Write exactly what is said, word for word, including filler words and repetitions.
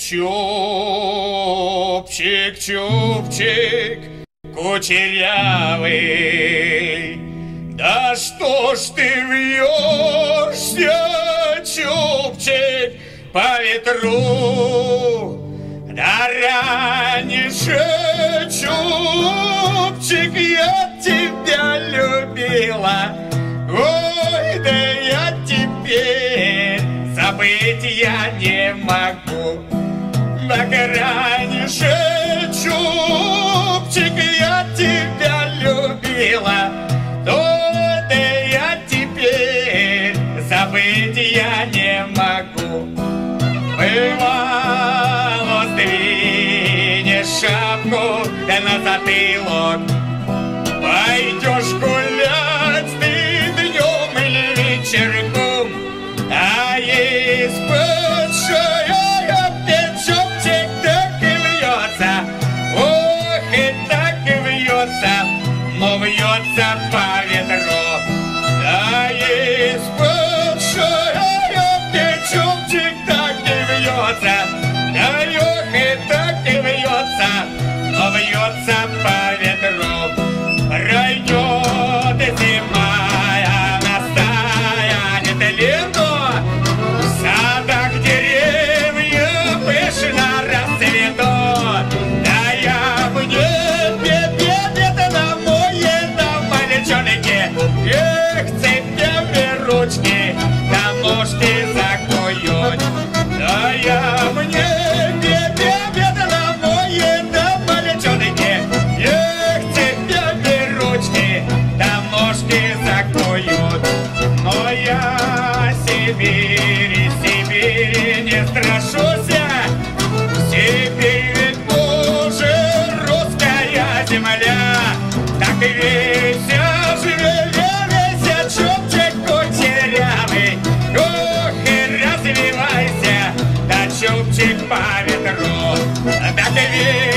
чубчик, чубчик кучерявый, да что ж ты вьешься, чубчик, по ветру? Да раньше, чубчик, я тебя любила, ой, да я теперь забыть я не могу. Так раньше, чубчик, я тебя любила, то да я теперь забыть я не могу. Бывало, сдвинешь шапку, да на затылок пойдешь гулять ты днем или вечерком, а из-под шеи чубчик так и вьется, ох, и так и вьется, но вьется по ветру. Да из-под шеи чубчик так и вьется, да ох, и так и вьется, но вьется по ветру. Пройдет зима, настанет лето, в садах деревья пышно расцветут. Да я мне беда на мое, да мальчонки, эх, цепями ручки, да ножки закуют. Да я мне беда на мое, да мальчонки, эх, цепями ручки, да ножки закуют. Но я Сибири, Сибири не страшуся, Сибирь ведь тоже русская земля. Так и веся, живее, веся, чубчик кучерявый, ох, и развивайся, да чубчик по ветру. Так и веся,